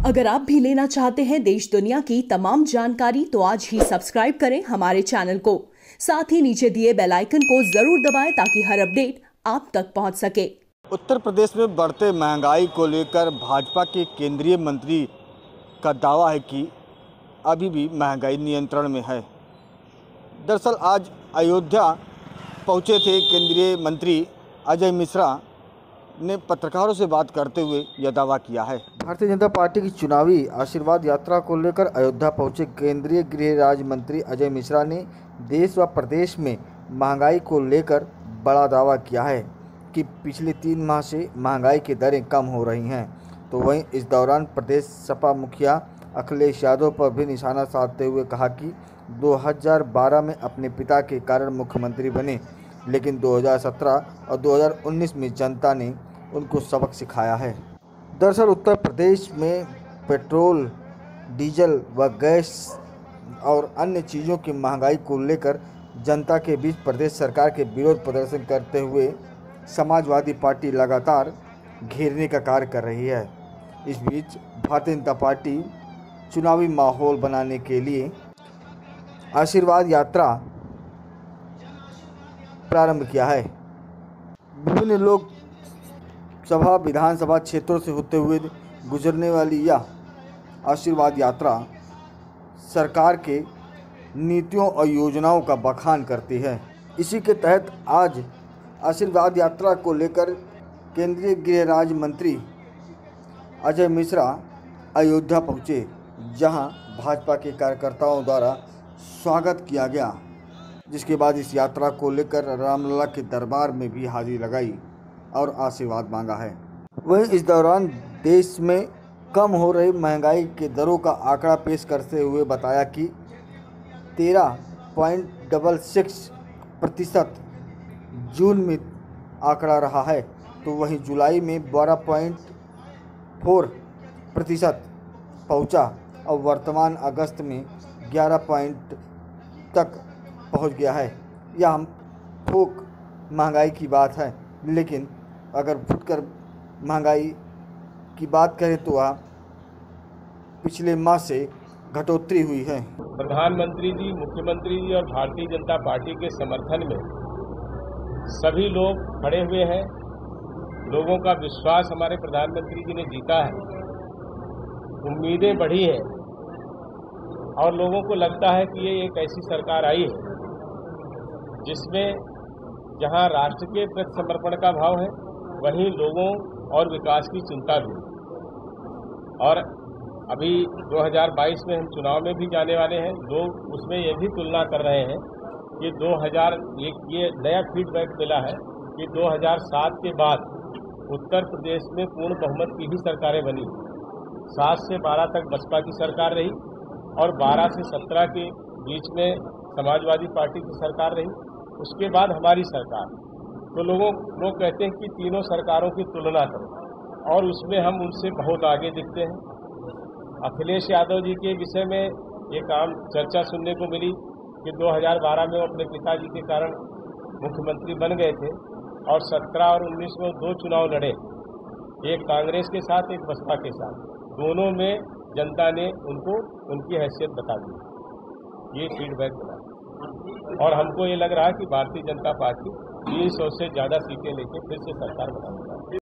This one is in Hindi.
अगर आप भी लेना चाहते हैं देश दुनिया की तमाम जानकारी तो आज ही सब्सक्राइब करें हमारे चैनल को। साथ ही नीचे दिए बेल आइकन को जरूर दबाएं ताकि हर अपडेट आप तक पहुंच सके। उत्तर प्रदेश में बढ़ते महंगाई को लेकर भाजपा के केंद्रीय मंत्री का दावा है कि अभी भी महंगाई नियंत्रण में है। दरअसल आज अयोध्या पहुंचे थे केंद्रीय मंत्री अजय मिश्रा ने पत्रकारों से बात करते हुए यह दावा किया है। भारतीय जनता पार्टी की चुनावी आशीर्वाद यात्रा को लेकर अयोध्या पहुंचे केंद्रीय गृह राज्य मंत्री अजय मिश्रा ने देश व प्रदेश में महंगाई को लेकर बड़ा दावा किया है कि पिछले 3 माह से महंगाई की दरें कम हो रही हैं। तो वहीं इस दौरान प्रदेश सपा मुखिया अखिलेश यादव पर भी निशाना साधते हुए कहा कि 2012 में अपने पिता के कारण मुख्यमंत्री बने, लेकिन 2017 और 2019 में जनता ने उनको सबक सिखाया है। दरअसल उत्तर प्रदेश में पेट्रोल, डीजल व गैस और अन्य चीज़ों की महंगाई को लेकर जनता के बीच प्रदेश सरकार के विरोध प्रदर्शन करते हुए समाजवादी पार्टी लगातार घेरने का कार्य कर रही है। इस बीच भारतीय जनता पार्टी चुनावी माहौल बनाने के लिए आशीर्वाद यात्रा प्रारंभ किया है। विभिन्न लोक सभा विधानसभा क्षेत्रों से होते हुए गुजरने वाली यह आशीर्वाद यात्रा सरकार के नीतियों और योजनाओं का बखान करती है। इसी के तहत आज आशीर्वाद यात्रा को लेकर केंद्रीय गृह राज्य मंत्री अजय मिश्रा अयोध्या पहुंचे, जहां भाजपा के कार्यकर्ताओं द्वारा स्वागत किया गया, जिसके बाद इस यात्रा को लेकर रामलला के दरबार में भी हाजिरी लगाई और आशीर्वाद मांगा है। वहीं इस दौरान देश में कम हो रही महंगाई के दरों का आंकड़ा पेश करते हुए बताया कि 13.66% जून में आंकड़ा रहा है, तो वहीं जुलाई में 12.4% पहुंचा और वर्तमान अगस्त में 11 तक पहुंच गया है। यह हम थोक महंगाई की बात है, लेकिन अगर फुटकर महंगाई की बात करें तो वह पिछले माह से घटोतरी हुई है। प्रधानमंत्री जी, मुख्यमंत्री जी और भारतीय जनता पार्टी के समर्थन में सभी लोग खड़े हुए हैं। लोगों का विश्वास हमारे प्रधानमंत्री जी ने जीता है, उम्मीदें बढ़ी हैं और लोगों को लगता है कि ये एक ऐसी सरकार आई है जिसमें जहां राष्ट्र के प्रति समर्पण का भाव है, वहीं लोगों और विकास की चिंता भी। और अभी 2022 में हम चुनाव में भी जाने वाले हैं। लोग उसमें ये भी तुलना कर रहे हैं कि ये नया फीडबैक मिला है कि 2007 के बाद उत्तर प्रदेश में पूर्ण बहुमत की ही सरकारें बनी। 7 से 12 तक बसपा की सरकार रही और 12 से 17 के बीच में समाजवादी पार्टी की सरकार रही, उसके बाद हमारी सरकार। तो लोग कहते हैं कि तीनों सरकारों की तुलना करो, और उसमें हम उनसे बहुत आगे दिखते हैं। अखिलेश यादव जी के विषय में एक आम चर्चा सुनने को मिली कि 2012 में वो अपने पिताजी के कारण मुख्यमंत्री बन गए थे और 17 और 19 में 2 चुनाव लड़े, एक कांग्रेस के साथ, एक बसपा के साथ। दोनों में जनता ने उनको उनकी हैसियत बता दी। ये फीडबैक मिला और हमको ये लग रहा है कि भारतीय जनता पार्टी 300 से ज़्यादा सीटें लेकर फिर से सरकार बनाएगी।